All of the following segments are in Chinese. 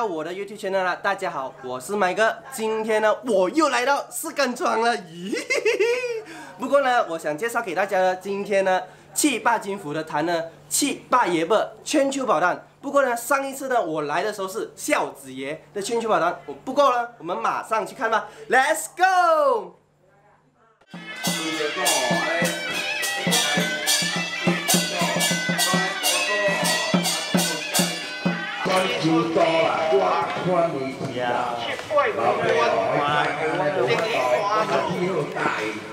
到我的 YouTube channel 了。大家好，我是麦哥。今天呢，我又来到士根庄了。咦，不过呢，我想介绍给大家呢，今天呢，去霸金府的坛呢，去霸爷伯千秋宝坛。不过呢，上一次呢，我来的时候是孝子爷的千秋宝坛。不过呢，我们马上去看吧。Let's go！ 收多啦，我看你吃啊，老爸哦，以后大，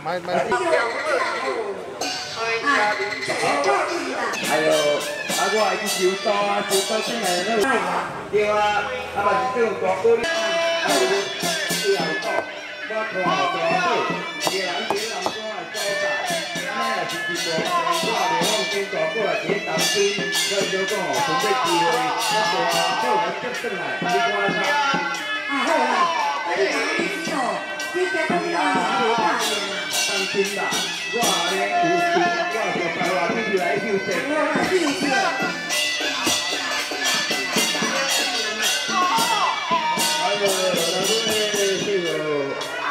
还有我会去收刀啊，收刀进来那对啊，嘛是这种大锅里，有刀，我看好大锅，别人做啊所在，那也是一个我袂放心大锅来一当兵，所以就讲哦，准备机会，我接转来，你看啥？啊好啦，我哋有意思哦，你家到你老爸去放心啦，我咧有事，我就台湾你来休息。我来休息。哎呦，那个这个，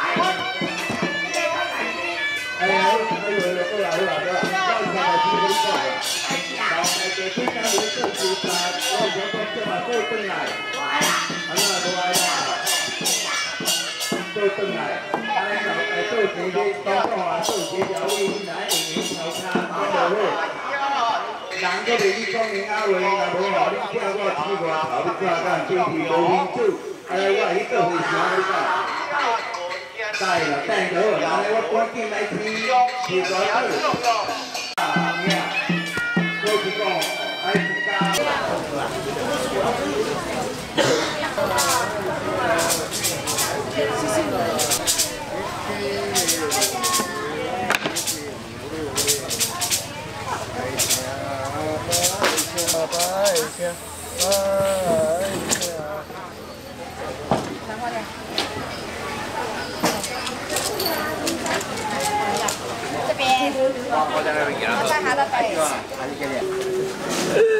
哎呦，好啦，我以前就知道啦。老大家非常有做事法，我想讲这嘛做转来，安那无爱啦，做转来，安尼老大做生意，当讲话做协调委员来用头卡打无好，人搁袂去讲人阿话，若无吼，你叫我去外头，你怎敢坚持无民主？安尼我去做会啥你讲？带啦，带到，安尼我赶紧来听，是多好。我是讲，爱自家。 这边，我在那边给他。在他的背。还是给你。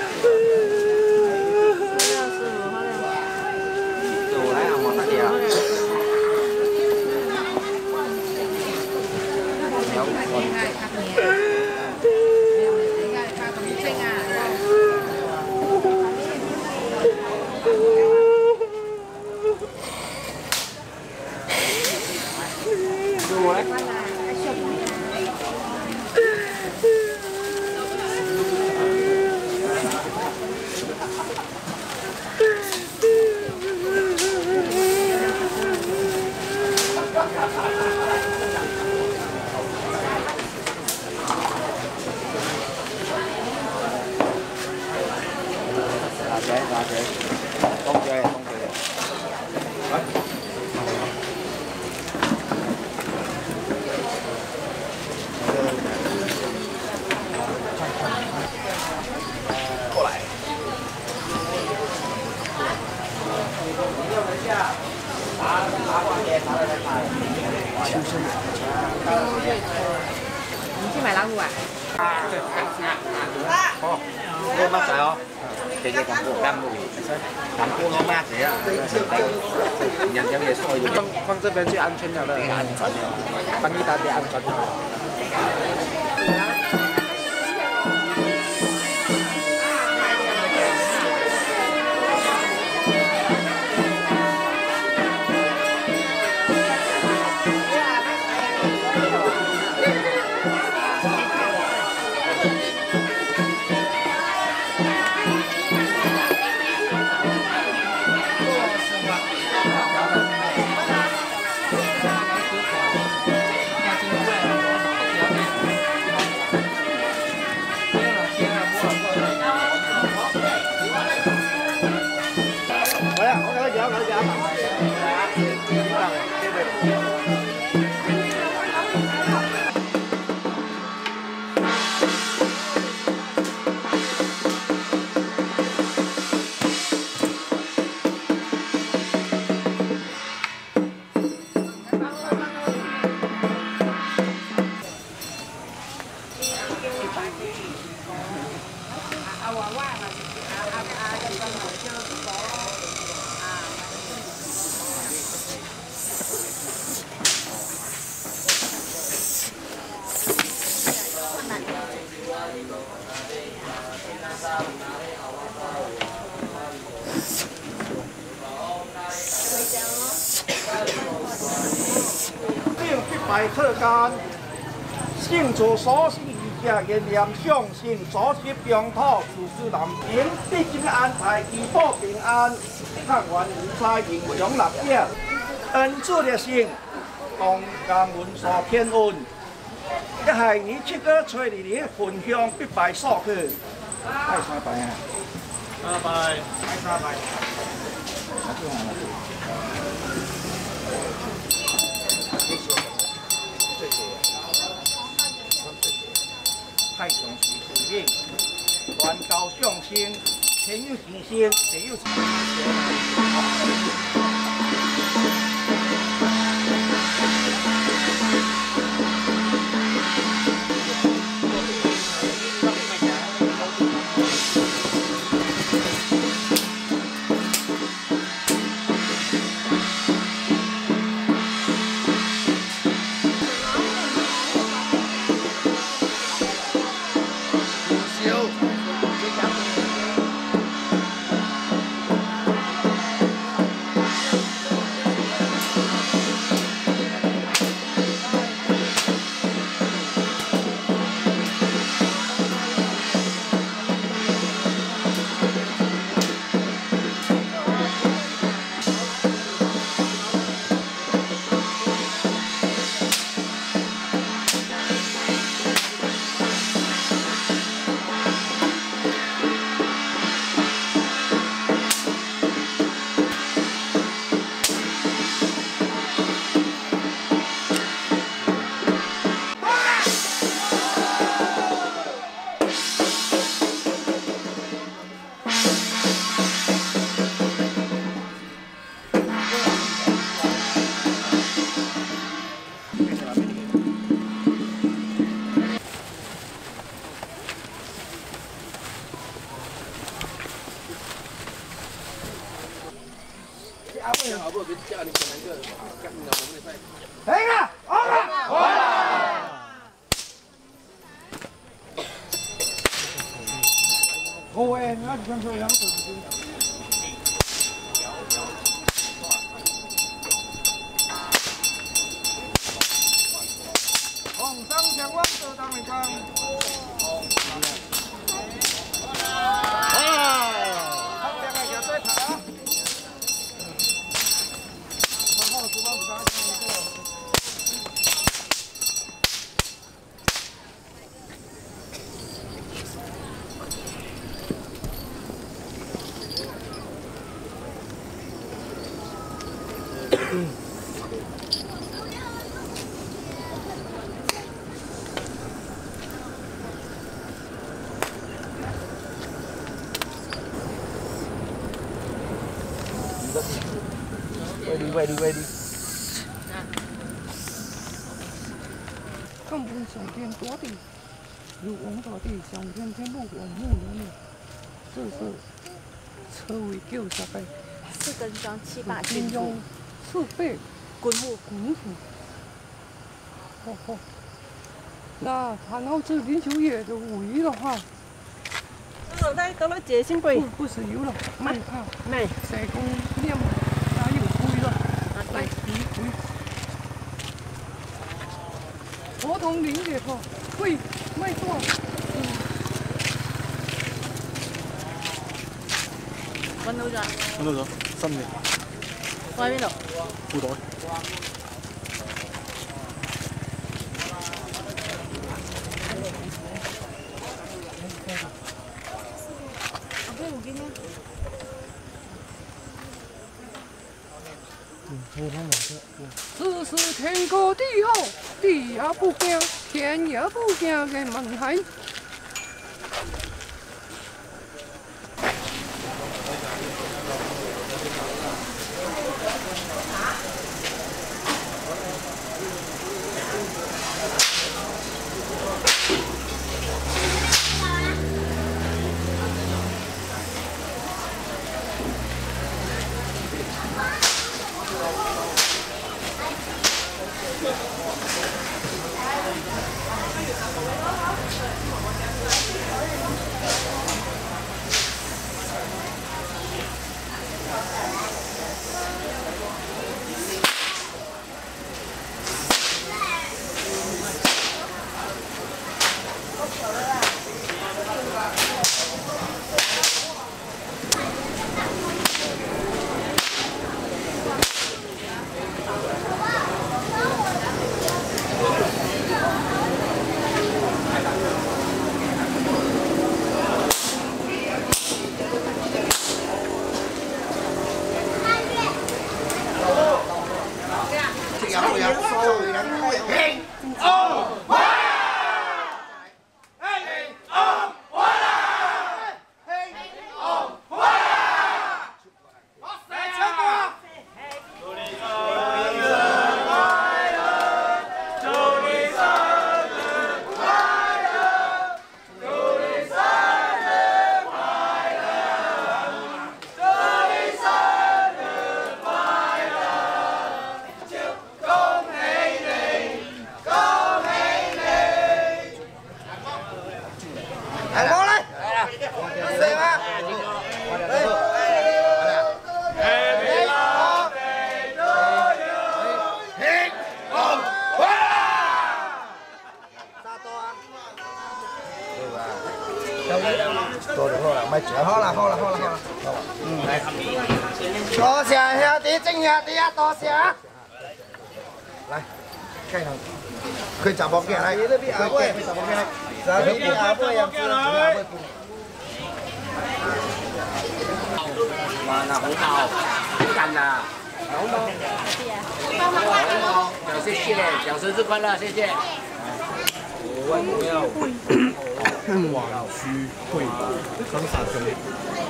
你去买老虎啊？ 哦，你乜仔哦？直接咁干木，咁锅攞咩子啊？人有嘢所以放这边最安全了的，安全的，帮你打点安全的。 拜课间，信主所信以下言念相信，所持疆土就是南平，必经安泰，祈福平安，看完如差迎祥立者，恩主的心，同甘运所天运，一系以7个吹里的分享必拜所去，拜3拜啊！3拜，拜3拜。太上师父命，愿高上升，天有先生，地有先Ready。 更本上天多地，如王大帝上天天路王母娘娘，这是车为90倍 4根桩7把军中4倍滚木。 哦，那谈到这林秋野的武艺的话， 到了节庆杯， 不是有了，没怕， 没社工念哪有亏了，来比亏。合同理解后，会卖多少？ 揾到咗， 揾到咗，新嘅。 放喺邊度？ 褲袋。 此时天高地厚，地也不惊，天也不惊嘅問題。 好啦，来，多谢兄弟，郑兄弟啊，多谢。来，开头，开十包件来，开10包件来，10包件来。 哇，那红包，干呐！红包，谢谢，小生日快乐，谢谢。我要往区汇报，刚啥兄弟？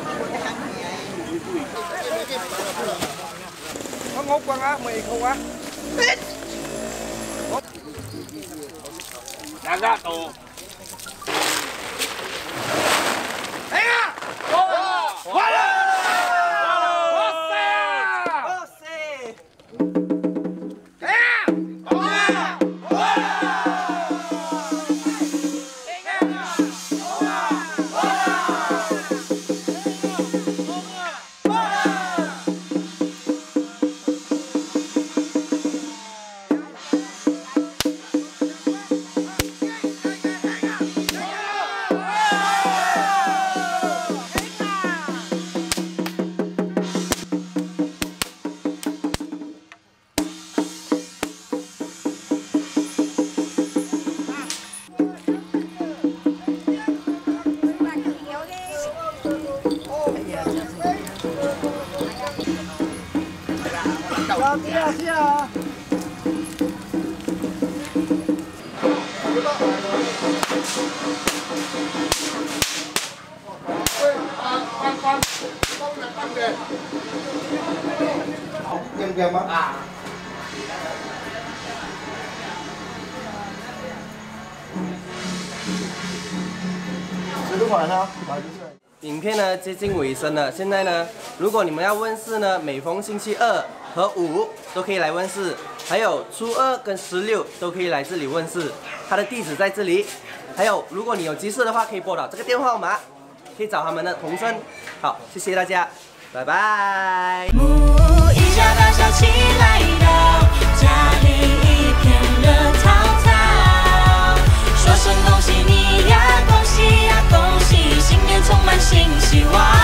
我quăng á, mì không á. Đang ra tù. Diam-diam bang. 影片呢接近尾声了，现在呢，如果你们要问世呢，每逢星期2和5都可以来问世，还有初2跟16都可以来这里问世，它的地址在这里。还有，如果你有急事的话，可以拨打这个电话号码，可以找他们的同声。好，谢谢大家，拜拜。 一家大小起来到家里一片热闹闹，说声恭喜你呀，恭喜呀，恭喜，新年充满新希望。